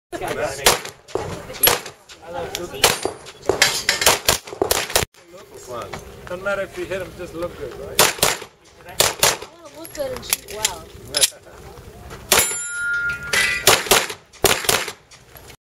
I love cooking. Fun. Doesn't matter if you hit them, just look good, right? I want to look good and shoot well.